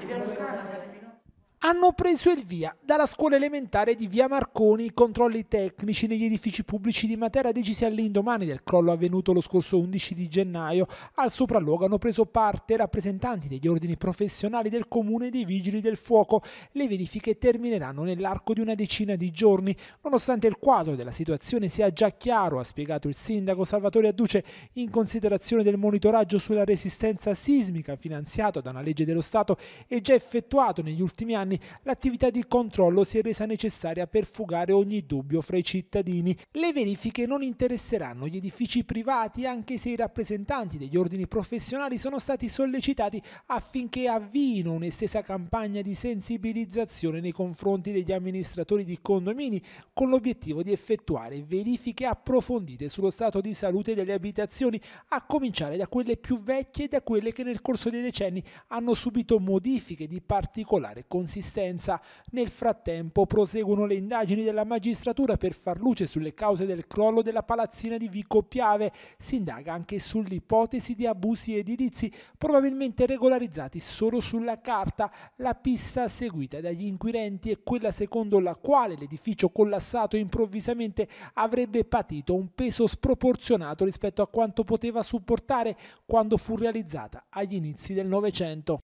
Hanno preso il via dalla scuola elementare di via Marconi i controlli tecnici negli edifici pubblici di Matera decisi all'indomani del crollo avvenuto lo scorso 11 di gennaio. Al sopralluogo hanno preso parte rappresentanti degli ordini professionali del comune e dei vigili del fuoco. Le verifiche termineranno nell'arco di una decina di giorni. Nonostante il quadro della situazione sia già chiaro, ha spiegato il sindaco Salvatore Adduce, in considerazione del monitoraggio sulla resistenza sismica finanziato da una legge dello Stato e già effettuato negli ultimi anni, l'attività di controllo si è resa necessaria per fugare ogni dubbio fra i cittadini. Le verifiche non interesseranno gli edifici privati, anche se i rappresentanti degli ordini professionali sono stati sollecitati affinché avviino un'estesa campagna di sensibilizzazione nei confronti degli amministratori di condomini, con l'obiettivo di effettuare verifiche approfondite sullo stato di salute delle abitazioni, a cominciare da quelle più vecchie e da quelle che nel corso dei decenni hanno subito modifiche di particolare consistenza. Nel frattempo proseguono le indagini della magistratura per far luce sulle cause del crollo della palazzina di Vico Piave. Si indaga anche sull'ipotesi di abusi edilizi, probabilmente regolarizzati solo sulla carta. La pista seguita dagli inquirenti è quella secondo la quale l'edificio collassato improvvisamente avrebbe patito un peso sproporzionato rispetto a quanto poteva supportare quando fu realizzata agli inizi del Novecento.